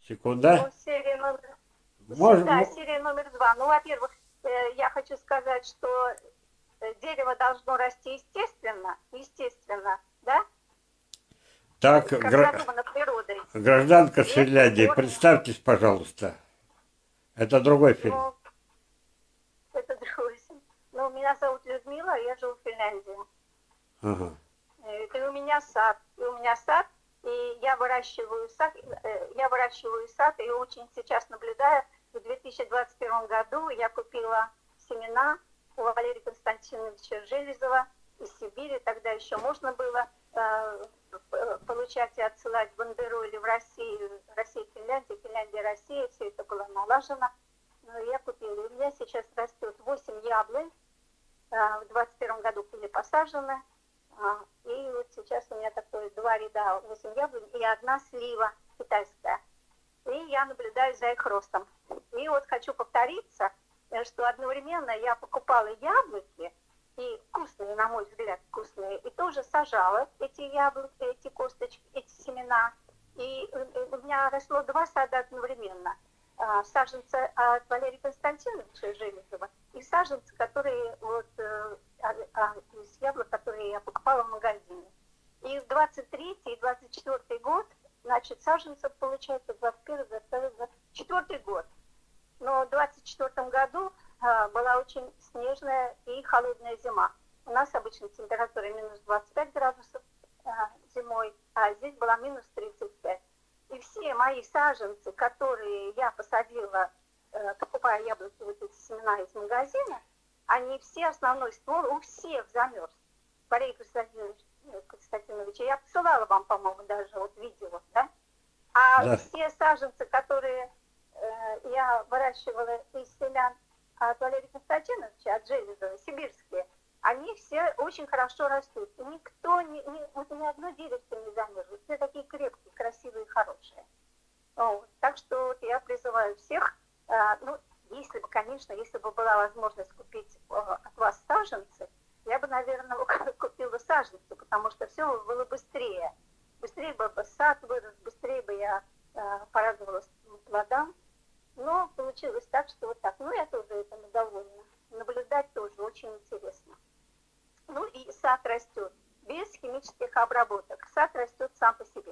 Секунда. Ну, серия номер... Может, Да, серия номер 2. Ну, во-первых, я хочу сказать, что дерево должно расти естественно, естественно, да, так, как задумано природой. гражданка Без Финляндии, корня. представьтесь, пожалуйста. Это другой фильм. Ну, это другое. Ну, меня зовут Людмила, я живу в Финляндии. Ага. И у меня сад. И я выращиваю сад, и очень сейчас наблюдаю. В 2021 году я купила семена у Валерия Константиновича Железова из Сибири. Тогда еще можно было получать и отсылать бандеролли в Россию, Россия, Финляндия, Финляндия, Россия. Все это было налажено. Но я купила. И у меня сейчас растет 8 яблонь. В 2021 году были посажены. И вот сейчас у меня такое 2 ряда, 8 яблонь и 1 слива китайская. И я наблюдаю за их ростом. И вот хочу повториться, что одновременно я покупала яблоки, и вкусные, на мой взгляд, вкусные, и тоже сажала эти яблоки, эти косточки, эти семена. И у меня росло 2 сада одновременно. Саженцы от Валерия Константиновича Железова и саженцы, которые вот из яблок, которые я покупала в магазине. И в 23-й и 24-й год, значит, саженцев получается 21-й, 22-й, 24-й год. Но в 24-м году была очень снежная и холодная зима. У нас обычно температура минус 25 градусов зимой, а здесь была минус 35. И все мои саженцы, которые я посадила, покупая яблоки, вот эти семена из магазина, они все, основной ствол у всех замерз. Валерий Константинович, я посылала вам, по-моему, даже вот видео, да? А Да. все саженцы, которые я выращивала из семян от Валерия Константиновича, от Железова, сибирские, они все очень хорошо растут. И никто, вот ни одно деревце не замерзло. Все такие крепкие, красивые, хорошие. Вот. Так что вот я призываю всех, ну, если бы, конечно, если бы была возможность купить от вас саженцы, я бы, наверное, купила саженцы, потому что все было быстрее. Быстрее бы сад вырос, быстрее бы я порадовалась плодам. Но получилось так, что вот так. Ну, я тоже этому довольна. Наблюдать тоже очень интересно. Ну, и сад растет без химических обработок. Сад растет сам по себе.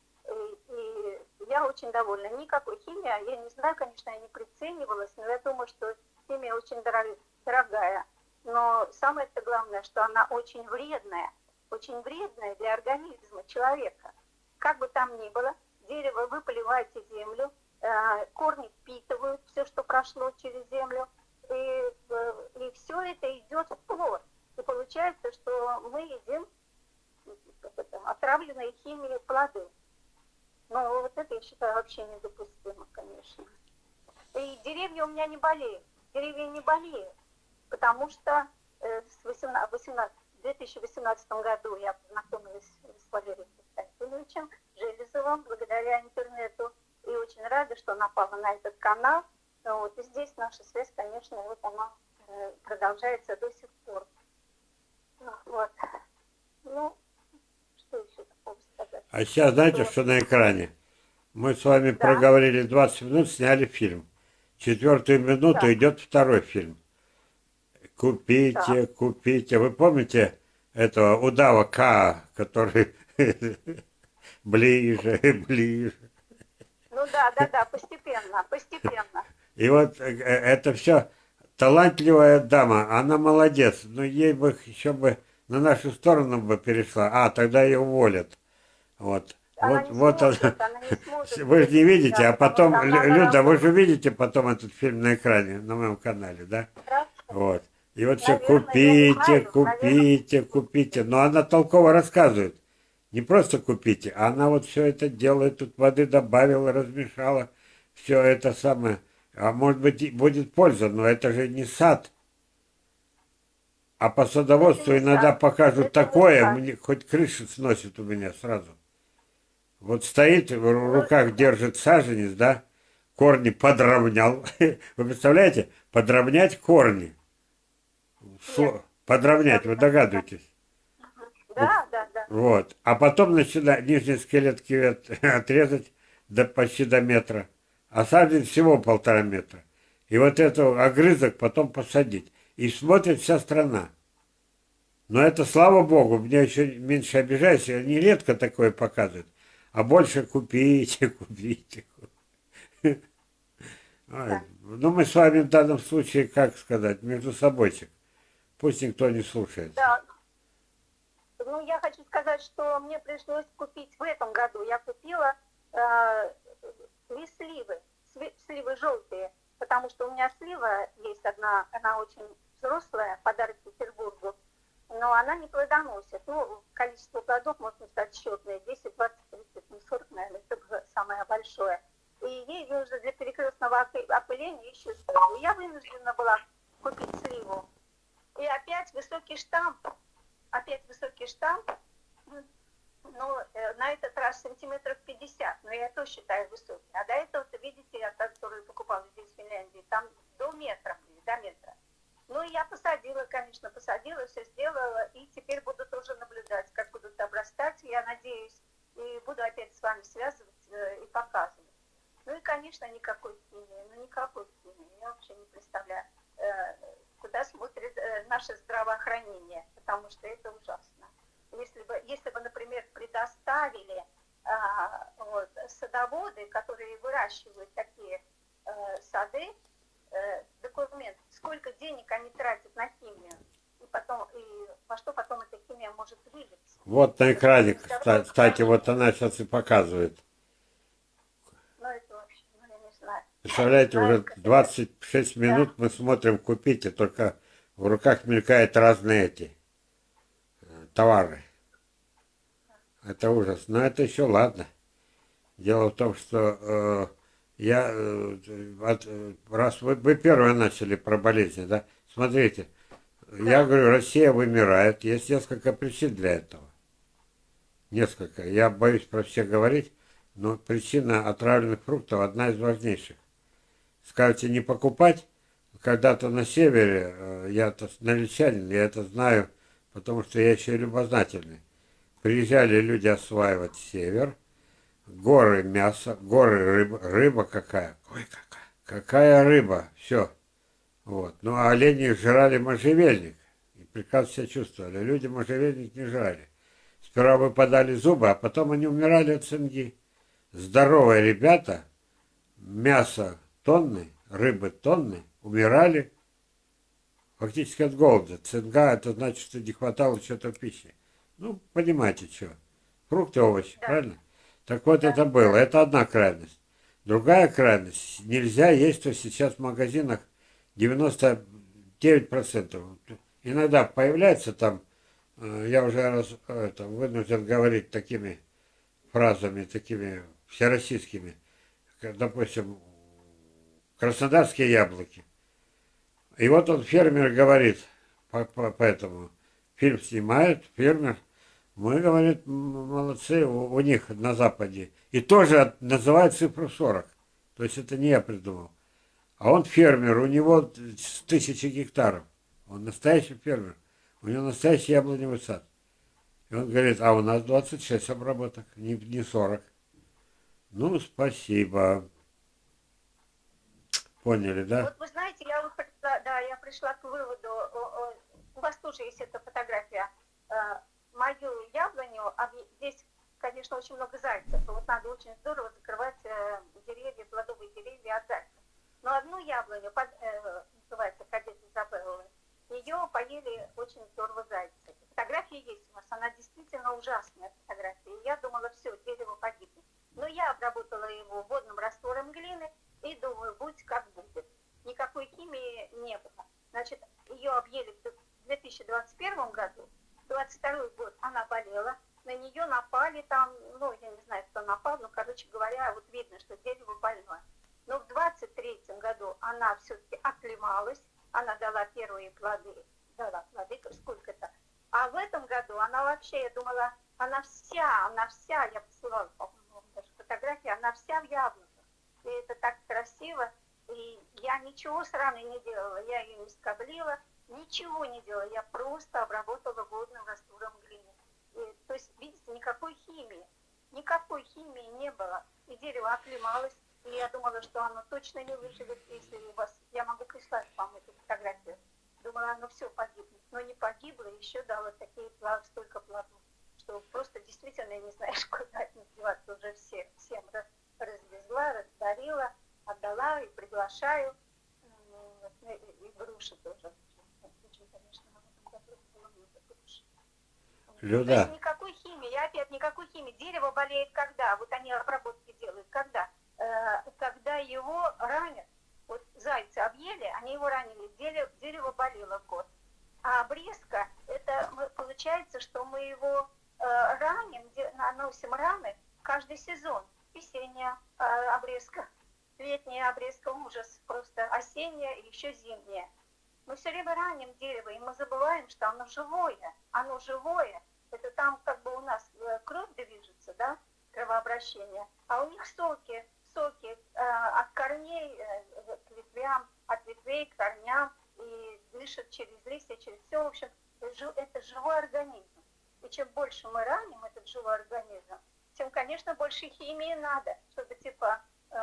И я очень довольна. Никакой химии, я не знаю, конечно, я не приценивалась, но я думаю, что химия очень дорогая. Но самое-то главное, что она очень вредная для организма человека. Как бы там ни было, дерево вы поливаете землю, корни впитывают все, что прошло через землю, и все это идет в плод. И получается, что мы едим отравленные химией плоды. Но вот это, я считаю, вообще недопустимо, конечно. И деревья у меня не болеют. Деревья не болеют, потому что в 2018 году я познакомилась с Валерием Константиновичем Железовым благодаря интернету. И очень рада, что напала на этот канал. Вот. И здесь наша связь, конечно, вот она продолжается до сих пор. Вот. Ну, что еще такого сказать? А сейчас знаете, что на экране? Мы с вами Да, проговорили 20 минут, сняли фильм. 4-ю минуту да, идет второй фильм. да. Купите, купите. Вы помните этого удава К, который ближе, ближе. Ну да, да, да, постепенно, постепенно. И вот это все талантливая дама, она молодец, но ей бы еще бы на нашу сторону бы перешла. А, тогда ее уволят. Вот. Она не Вот она. сможет, она не сможет Вы же не перейти, видите, да, а потому что потом, она на Люда, вы же работе. видите потом этот фильм на экране, на моем канале, да? Хорошо. Вот. И вот все Наверное, я не купите, знаю, наверное, купите, купите. Но она толково рассказывает. Не просто купите, а она вот все это делает, тут воды добавила, размешала, все это самое. А может быть, и будет польза, но это же не сад. А по это садоводству не иногда сад, покажут это не такое, сад. мне хоть крышу сносит у меня сразу. Вот стоит, в Ну, руках держит саженец, да, корни подровнял. Вы представляете? Подровнять корни. нет, Подровнять, вы представляю, да. догадываетесь? Вот. Да, да, да. Вот. А потом начинать нижний скелет отрезать, почти до метра, а сажень всего 1,5 метра. И вот этот огрызок потом посадить. И смотрит вся страна. Но это, слава богу, меня еще меньше обижаюсь, они редко такое показывают. А больше купите, купите. Ой, Да. ну, мы с вами в данном случае, как сказать, между собойчик. Пусть никто не слушается. Да. Ну, я хочу сказать, что мне пришлось купить в этом году. Я купила две сливы, сливы желтые, потому что у меня слива есть одна, она очень взрослая, подарок Петербургу, но она не плодоносит. Ну, количество плодов, можно сказать, счетное, 10, 20, 30, не 40, наверное, это самое большое. И ей нужно для перекрестного опыления еще сливу. Я вынуждена была купить сливу. И опять высокий штамп, но на этот раз сантиметров 50, но я тоже считаю высокий. А до этого-то, видите, я, который покупала здесь, в Финляндии, там до метра. Ну, я посадила, конечно, все сделала, и теперь буду тоже наблюдать, как будут обрастать, я надеюсь, и буду опять с вами связывать и показывать. Ну и, конечно, никакой химии, я вообще не представляю, куда смотрит наше здравоохранение, потому что это ужасно. Если бы, например, предоставили садоводы, которые выращивают такие сады, документ, сколько денег они тратят на химию, и во что потом эта химия может вылиться. Вот на экране, кстати, вот она сейчас и показывает. Ну, это вообще, ну, я не знаю. Представляете, уже 26 минут мы смотрим «Купите», только в руках мелькают разные эти товары. Это ужас. Но это еще ладно. Дело в том, что раз вы первые начали про болезни, да, смотрите, я говорю, Россия вымирает, есть несколько причин для этого. Несколько. Я боюсь про всех говорить, но причина отравленных фруктов одна из важнейших. Скажете, не покупать? Когда-то на севере, я-то наличанин, я это знаю, потому что я еще и любознательный. Приезжали люди осваивать север, горы мяса, горы рыба какая. Ой, какая рыба, все. Вот. Ну, а олени жрали можжевельник, и прекрасно себя чувствовали. Люди можжевельник не жрали. Сперва выпадали зубы, а потом они умирали от цинги. Здоровые ребята, мясо тонны, рыбы тонны, умирали фактически от голода. Цинга, это значит, что не хватало чего-то пищи. Ну, понимаете, что. Фрукты, овощи, да. Правильно? Так вот, да, это было. Да. Это одна крайность. Другая крайность. Нельзя есть, что сейчас в магазинах 99%. Иногда появляется там, я уже вынужден говорить такими фразами, такими всероссийскими, как, допустим, краснодарские яблоки. И вот он, фермер, говорит, поэтому фильм снимает, фермер, мы, говорит, молодцы, у них на Западе. И тоже называет цифру 40. То есть это не я придумал. А он фермер, у него 1000 гектаров. Он настоящий фермер. У него настоящий яблоневый сад. И он говорит, а у нас 26 обработок, не 40. Ну, спасибо. Поняли, да? Вот вы знаете, я пришла к выводу, у вас тоже есть эта фотография, мою яблоню, а здесь, конечно, очень много зайцев. Вот надо очень здорово закрывать деревья, плодовые деревья от зайцев. Но одну яблоню, называется «Кадет Изабеллы», ее поели очень здорово зайцы. Фотография есть у вас, она действительно ужасная фотография. И я думала, все, дерево погибнет. Но я обработала его водным раствором глины и думаю, будь как будет. Никакой химии не было. Значит, ее объели в 2021 году. 22 год она болела, на нее напали там, ну, я не знаю, кто напал, но, короче говоря, вот видно, что дерево больное. Но в 23 году она все-таки оклемалась, она дала первые плоды, сколько-то. А в этом году она вообще, я думала, она вся, я посылала, по-моему, даже фотографии, она вся в яблоках. И это так красиво. И я ничего с раной не делала, я ее не скоблила, ничего не делала, я просто обработала водным раствором глины. И, то есть, видите, никакой химии. никакой химии не было. И дерево оклемалось, и я думала, что оно точно не выживет, если у вас... Я могу прислать вам эту фотографию. Думала, оно все погибнет. Но не погибло, еще дало такие столько плодов, что просто действительно не знаешь, куда от них деваться. Уже всем развезла, раздарила, отдала и приглашаю. И груши тоже. Очень, конечно, в этом году было много груши. Люда. То есть никакой химии, я опять никакой химии. Дерево болеет когда? Вот они обработки делают. Когда? Когда его ранят. Вот зайцы объели, они его ранили, дерево болело год. А обрезка, это получается, что мы его раним, наносим раны каждый сезон. Весенняя обрезка, летняя обрезка, ужас, просто осенняя и еще зимняя. Мы все время раним дерево, и мы забываем, что оно живое. Оно живое. Это там как бы у нас кровь движется, да, кровообращение. А у них соки от корней к ветвям, от ветвей к корням, и дышат через листья, через все. В общем, это живой организм. И чем больше мы раним этот живой организм, тем, конечно, больше химии надо, чтобы типа,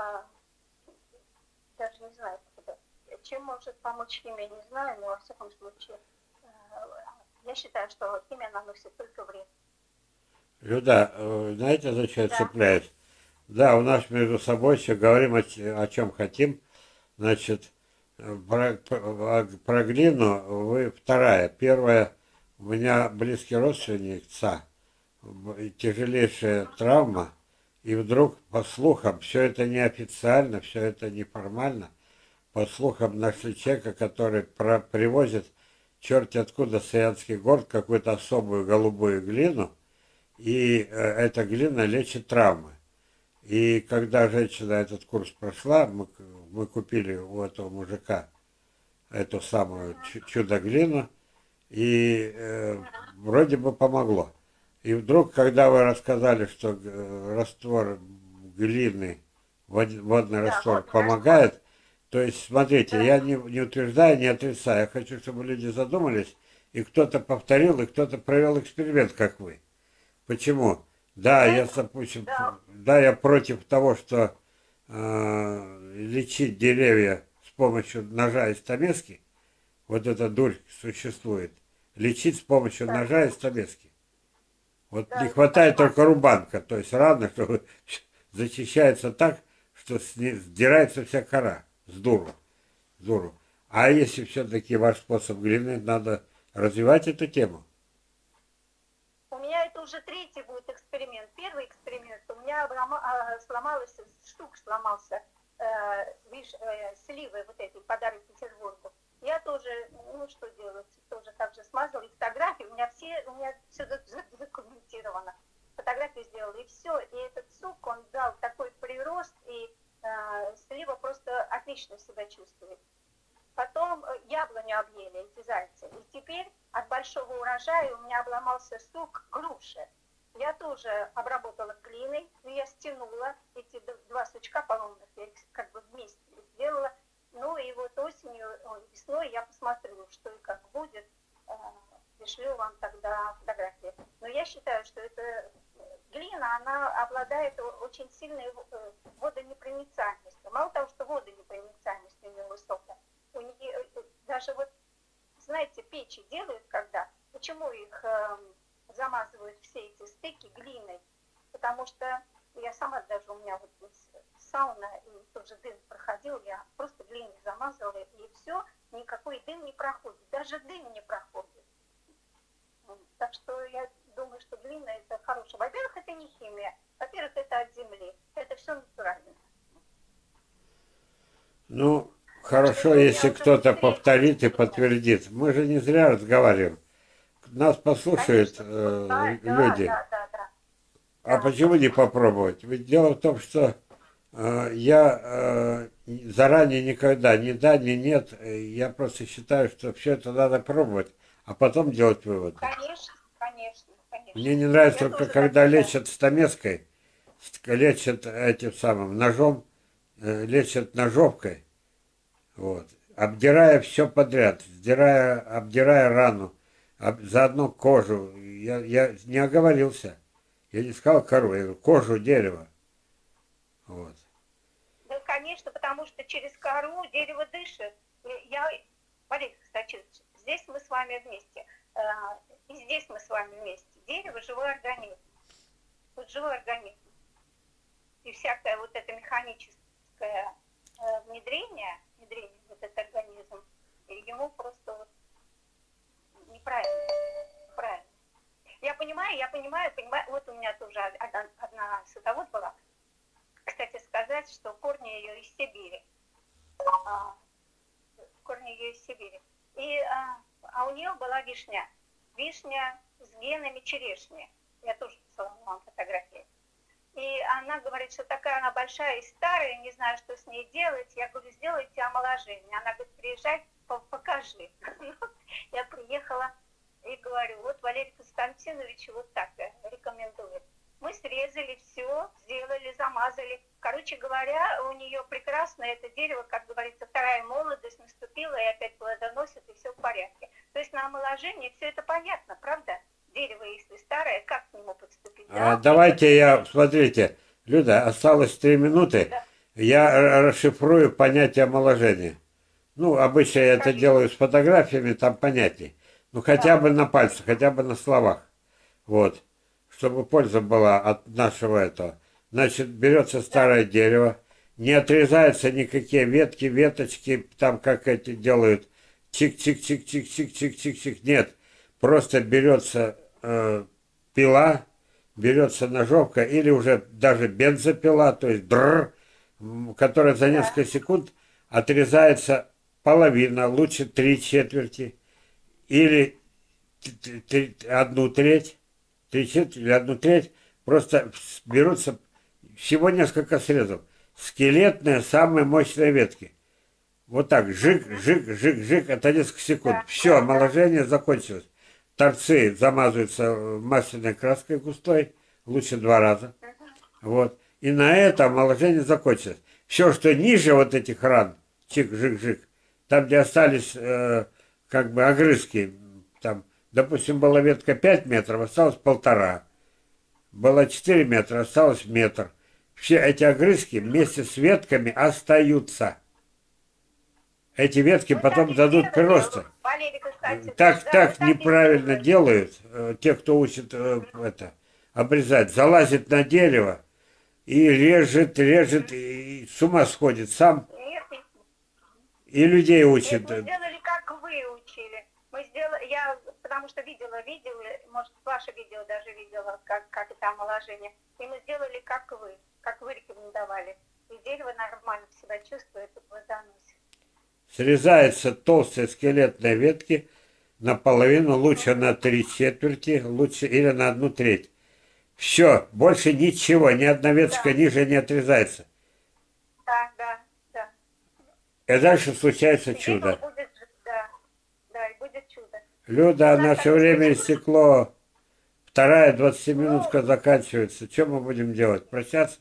даже не знаю, чем может помочь химия, не знаю, но во всяком случае, я считаю, что химия наносит только вред. Люда, знаете, зачем Да. цепляюсь? Да, у нас между собой все говорим о чем хотим. Значит, про глину вы вторая. Первая, у меня близкий родственник, тяжелейшая травма, и вдруг, по слухам, все это неофициально, все это неформально, по слухам нашли человека, который привозит черти откуда с Саянских гор какую-то особую голубую глину, и эта глина лечит травмы. И когда женщина этот курс прошла, мы купили у этого мужика эту самую чудо-глину, и вроде бы помогло. И вдруг, когда вы рассказали, что раствор глины, водный раствор помогает, то есть, смотрите, я не утверждаю, не отрицаю, я хочу, чтобы люди задумались, и кто-то повторил, и кто-то провел эксперимент, как вы. Почему? Да, я, допустим, да, я против того, что лечить деревья с помощью ножа и стамески, вот эта дурь существует, лечить с помощью ножа и стамески. Вот не хватает только рубанка, то есть рана, что зачищается так, что сдирается вся кора с дуру. А если все-таки ваш способ глины, надо развивать эту тему. У меня это уже третий будет эксперимент. Первый эксперимент, у меня сломался, штук сломался, сливы вот эти, подарок Петербургу. Я тоже, ну что делать, тоже так же смазала, и фотографии, у меня все задокументировано. Фотографии сделала, и все. И этот сук, он дал такой прирост, и слива просто отлично себя чувствует. Потом яблоню объели эти зайцы. И теперь от большого урожая у меня обломался сук груши. Я тоже обработала глиной, но я стянула эти два сучка поломных, я их как бы вместе сделала. Ну и вот осенью, весной я посмотрю, что и как будет. Пришлю вам тогда фотографии. Но я считаю, что эта глина, она обладает очень сильной водонепроницаемостью. Мало того, что водонепроницаемость у нее высокая, у нее даже вот, знаете, печи делают когда, почему их замазывают все эти стыки глиной? Потому что я сама даже, у меня вот здесь сауна, и тоже дым проходил, я просто глиной замазывала, и все, никакой дым не проходит, даже дым не проходит. Так что я думаю, что глина это хорошая. Во-первых, это не химия, во-первых, это от земли, это все натурально. Ну, хорошо, если кто-то повторит и подтвердит. Мы же не зря разговариваем. Нас послушают люди. А почему не попробовать? Ведь дело в том, что я заранее никогда ни да, ни нет. Я просто считаю, что все это надо пробовать, а потом делать выводы. Конечно. Мне не нравится только, когда лечат стамеской, лечат этим самым ножом, лечат ножовкой, вот, обдирая все подряд, обдирая рану, заодно кожу. Я не оговорился. Я не сказал кору, я говорю, кожу дерева. Вот. Да, конечно, потому что через кору дерево дышит. Валерий Константинович, здесь мы с вами вместе. И здесь мы с вами вместе. Дерево – живой организм. Вот живой организм. И всякое вот это механическое внедрение в этот организм, ему просто вот неправильно. Я понимаю. Вот у меня тоже одна садовод была. Кстати сказать, что корни ее из Сибири. А у нее была вишня. Вишня с генами черешни. Я тоже посылала вам фотографии. И она говорит, что такая она большая и старая, не знаю, что с ней делать. Я говорю, сделайте омоложение. Она говорит, приезжай, покажи. Я приехала и говорю, вот Валерий Константинович вот так рекомендует. Мы срезали все, сделали, замазали. Короче говоря, у нее прекрасно это дерево, как говорится, вторая молодость наступила и опять плодоносит, и все в порядке. То есть на омоложение все это понятно, правда? Дерево, если старое, как к нему подступить? Да? Давайте смотрите, Люда, осталось 3 минуты. Да. Я расшифрую понятие омоложения. Ну, обычно я это делаю с фотографиями, там понятнее. Ну, хотя бы на пальцах, хотя бы на словах. Вот. Чтобы польза была от нашего этого. Значит, берется старое дерево, не отрезаются никакие ветки, веточки, там как эти делают, чик-чик-чик-чик-чик-чик-чик-чик. Нет, просто берется пила, берется ножовка или уже даже бензопила, то есть которая за несколько секунд отрезается половина, лучше 3/4 или 1/3, 3/4 или 1/3, просто берутся всего несколько срезов. Скелетные, самые мощные ветки. Вот так, жик, жик, жик, жик, это несколько секунд. Все, омоложение закончилось. Торцы замазываются масляной краской густой, лучше 2 раза. Вот. И на этом омоложение закончилось. Все, что ниже вот этих ран, чик-жик-жик, там, где остались как бы огрызки, там, допустим, была ветка 5 метров, осталось 1,5. Было 4 метра, осталось метр. Все эти огрызки вместе с ветками остаются. Эти ветки потом дадут прироста. Так неправильно делают те, кто учит это обрезать. Залазит на дерево и режет, и с ума сходит сам. И людей учит. Мы сделали, как вы учили. Я потому что видела, может, ваше видео даже видела, как это омоложение. И мы сделали, как вы рекомендовали. И дерево нормально себя чувствует и плодоносит. Срезаются толстые скелетные ветки наполовину, лучше на 3/4, лучше или на 1/3. Все, больше ничего, ни одна веточка ниже не отрезается. Да. И дальше случается чудо. И будет чудо. Люда, наше время истекло. Вторая 20-минутка заканчивается. Что мы будем делать? Прощаться?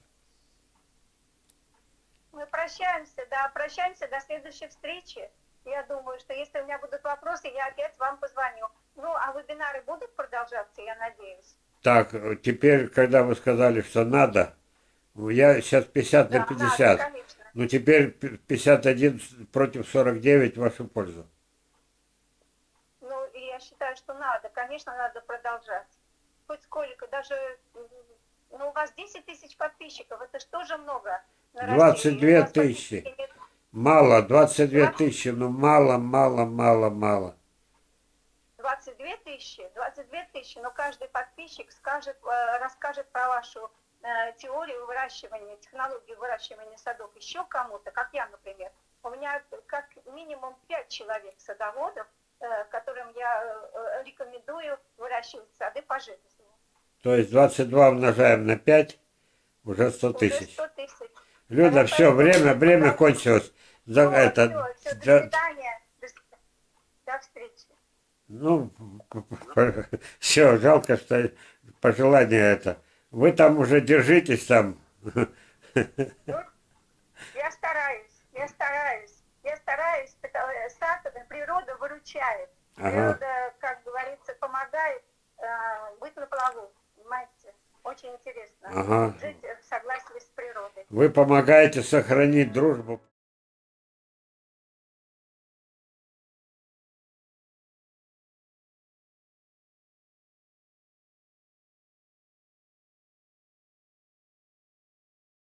Мы прощаемся до следующей встречи. Я думаю, что если у меня будут вопросы, я опять вам позвоню. Ну, а вебинары будут продолжаться, я надеюсь. Так, теперь, когда вы сказали, что надо, я сейчас 50 на 50. Надо, конечно. Но теперь 51 против 49 в вашу пользу. Ну, и я считаю, что надо. Конечно, надо продолжать. Хоть сколько, даже... Ну, у вас 10 тысяч подписчиков, это же тоже много. 22 тысячи. Мало, 22 тысячи, но мало. 22 тысячи, но каждый подписчик расскажет про вашу теорию выращивания, технологию выращивания садов еще кому-то, как я, например. У меня как минимум 5 человек садоводов, которым я рекомендую выращивать сады пожизненно. То есть 22 умножаем на 5, уже 100 тысяч. 100 тысяч. Люда, все, время кончилось. Все, до свидания. До встречи. Ну, все, жалко, что пожелание это. Вы там уже держитесь там. Я стараюсь. Сад, природа выручает. Природа, как говорится, помогает быть на плаву. Понимаете? Очень интересно Ага. жить в согласии с природой. Вы помогаете сохранить дружбу.